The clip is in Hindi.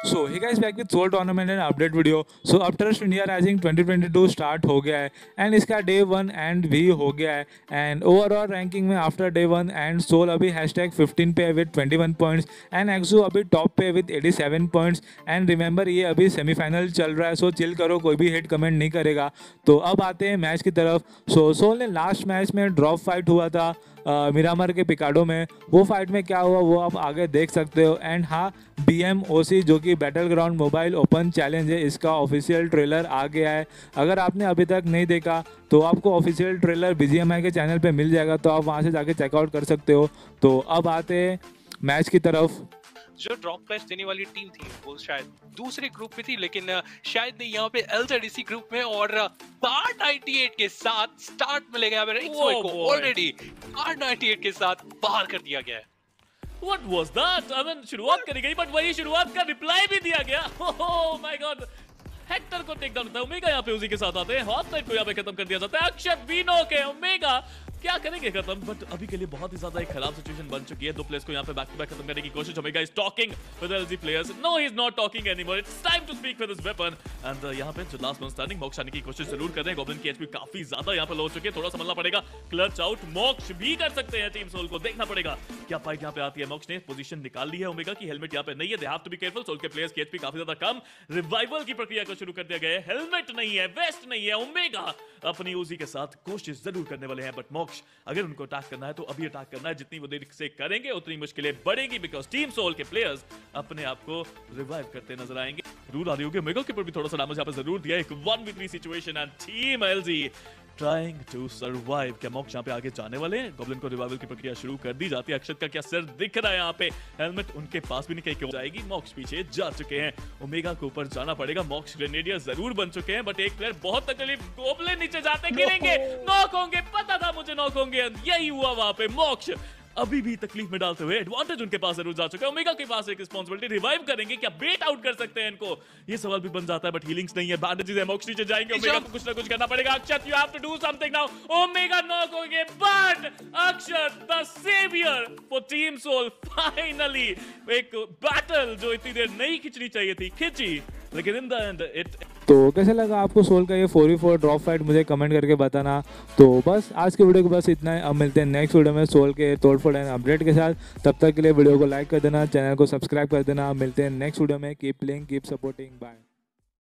So hey guys back with Soul tournament and update video. So अब ट्रस्ट इंडिया राइजिंग 2022 स्टार्ट हो गया है एंड इसका डे 1 एंड भी हो गया है। एंड ओवरऑल रैंकिंग में आफ्टर डे 1 एंड सोल अभी हैशटैग 15 पे है विद 21 पॉइंट्स एंड एक्सू अभी टॉप पे विद 87 पॉइंट्स। एंड रिमेंबर ये अभी सेमीफाइनल चल रहा है, सो चिल करो, कोई भी हिट कमेंट नहीं करेगा। तो अब आते हैं मैच की तरफ। सो सोल ने लास्ट मैच में ड्रॉप फाइट हुआ था मिरामर के पिकाडो में। वो फाइट में क्या हुआ वो आप आगे देख सकते हो। एंड हाँ, BMOC जो कि battle ground mobile open challenge है, इसका ऑफिशियल ट्रेलर आ गया है। अगर आपने अभी तक नहीं देखा तो आपको ऑफिशियल ट्रेलर BGMI के चैनल पे मिल जाएगा, तो आप वहाँ से जाके चेकआउट कर सकते हो। तो अब आते हैं मैच की तरफ। जो ड्रॉप मैच देने वाली टीम थी वो शायद दूसरे ग्रुप में थी, लेकिन शायद नहीं, यहाँ पे LZDC ग्रुप में और R98 के साथ स्टार्ट मिलेगा। यहाँ पे को ऑलरेडी R98 के साथ बाहर कर दिया गया है। What was that? I mean, शुरुआत करी गई बट वही शुरुआत का रिप्लाई भी दिया गया। Oh my God! हेक्टर को टेक डाउन होता है। ओमेगा यहाँ पे उसी के साथ आते हैं। हॉट नाइट को यहाँ पे खत्म कर दिया जाता है। अक्षत बीनो के ओमेगा क्या करेंगे खत्म, बट अभी के लिए बहुत ही ज्यादा एक खराब सिचुएशन बन चुकी है। दो प्लेयर्स को यहाँ पे बैक टू बैक खत्म करने की कोशिश। Omega is talking with LG players. No, he is not talking anymore. It's time to speak with his weapon. And यहाँ पे जो लास्ट वन स्टैंडिंग मोक्ष आने की कोशिश जरूर कर रहे हैं। गॉब्लिन की एचपी काफी ज्यादा यहाँ पे लो हो चुकी है, थोड़ा संभलना पड़ेगा। क्लच आउट मोक्ष भी कर सकते हैं टीम सोल को, देखना पड़ेगा क्या फाइट यहाँ पे आती है। मोक्ष ने पोजीशन निकाल ली है। ओमेगा की हेलमेट यहाँ पे नहीं है, they have to be careful. Soul के प्लेयर्स की एचपी काफी ज्यादा कम। रिवाइवल की प्रक्रिया को शुरू कर दिया गया है। हेलमेट नहीं है, वेस्ट नहीं है। ओमेगा अपनी यूजी के साथ कोशिश जरूर करने वाले हैं, बट मोक्ष अगर उनको अटैक करना है तो अभी अटैक करना है। जितनी वो देर से करेंगे उतनी मुश्किलें बढ़ेंगी, बिकॉज टीम सोल के प्लेयर्स अपने आप को रिवाइव करते नजर आएंगे। जरूर आ रही होगी। ओमेगा के ऊपर भी थोड़ा सा डैमेज यहाँ पे जरूर दिया। एक 1v3 situation and team LG trying to survive. क्या मोक्ष यहाँ पे आगे जाने वाले हैं? गॉब्लिन को रिवाइवल की प्रक्रिया शुरू कर दी जाती है। अक्षत का क्या सिर दिख रहा है यहाँ पे? हेलमेट उनके पास भी नहीं, कहीं क्यों जाएगी। मोक्ष पीछे जा चुके हैं। ओमेगा को ऊपर जाना पड़ेगा। मोक्ष ग्रेनेडियर जरूर बन चुके हैं, बट एक प्लेयर बहुत तकलीफ। गॉब्लिन नीचे जाते गिरेंगे, नॉक होंगे। पता था मुझे नॉक होंगे, यही हुआ वहां पे। मोक्ष अभी भी तकलीफ में डालते हुए एडवांटेज उनके पास जरूर जा चुका है। ओमेगा के पास एक रिस्पांसिबिलिटी। रिवाइव करेंगे क्या, बेट आउट कर सकते हैं इनको, ये सवाल भी बन जाता है। बट हीलिंग्स नहीं है, बैंडेजेस है। मोक्ष नीचे जाएंगे। ओमेगा को कुछ ना कुछ करना पड़ेगा। Akshat, you have to do something now. Omega knock होंगे, but Akshat the saviour for team Soul finally एक बैटल जो इतनी देर नहीं खिंचनी चाहिए थी, खिंची, लेकिन इन द एंड इट। तो कैसा लगा आपको सोल का ये 4v4 ड्रॉप फाइट, मुझे कमेंट करके बताना। तो बस आज के वीडियो को बस इतना है। अब मिलते हैं नेक्स्ट वीडियो में सोल के तोड़फोड़ एंड अपडेट के साथ। तब तक के लिए वीडियो को लाइक कर देना, चैनल को सब्सक्राइब कर देना। मिलते हैं नेक्स्ट वीडियो में। Keep playing, keep supporting, bye.